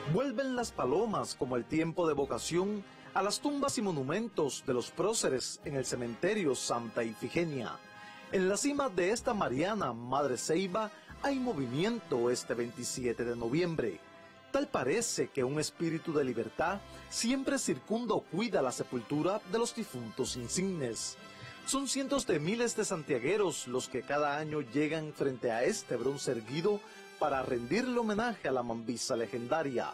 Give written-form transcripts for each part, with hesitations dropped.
Vuelven las palomas como el tiempo de vocación a las tumbas y monumentos de los próceres en el cementerio Santa Ifigenia. En la cima de esta Mariana, Madre Ceiba, hay movimiento este 27 de noviembre. Tal parece que un espíritu de libertad siempre circunda o cuida la sepultura de los difuntos insignes. Son cientos de miles de santiagueros los que cada año llegan frente a este bronce erguido para rendirle homenaje a la mambisa legendaria.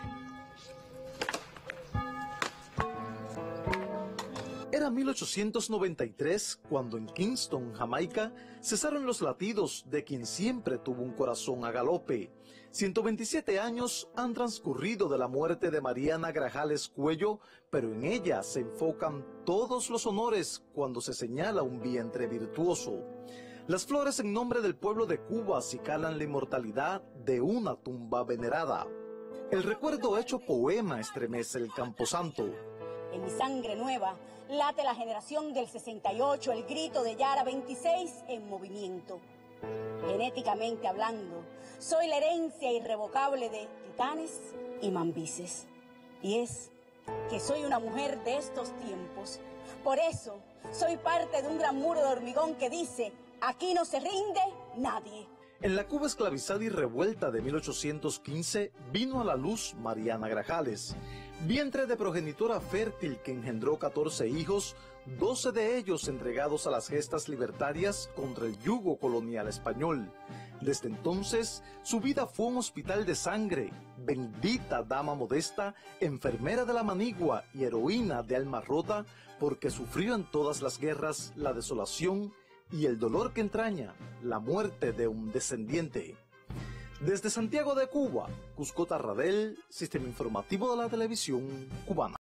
Era 1893 cuando en Kingston, Jamaica, cesaron los latidos de quien siempre tuvo un corazón a galope. 127 años han transcurrido de la muerte de Mariana Grajales Cuello, pero en ella se enfocan todos los honores cuando se señala un vientre virtuoso. Las flores en nombre del pueblo de Cuba acicalan la inmortalidad de una tumba venerada. El recuerdo hecho poema estremece el camposanto. En mi sangre nueva late la generación del 68, el grito de Yara 26 en movimiento. Genéticamente hablando, soy la herencia irrevocable de titanes y mambises. Y es que soy una mujer de estos tiempos. Por eso soy parte de un gran muro de hormigón que dice: aquí no se rinde nadie. En la Cuba esclavizada y revuelta de 1815 vino a la luz Mariana Grajales, vientre de progenitora fértil que engendró 14 hijos, 12 de ellos entregados a las gestas libertarias contra el yugo colonial español. Desde entonces, su vida fue un hospital de sangre, bendita dama modesta, enfermera de la manigua y heroína de alma rota, porque sufrió en todas las guerras la desolación y el dolor que entraña la muerte de un descendiente. Desde Santiago de Cuba, Cusco Tarradel, Sistema Informativo de la Televisión Cubana.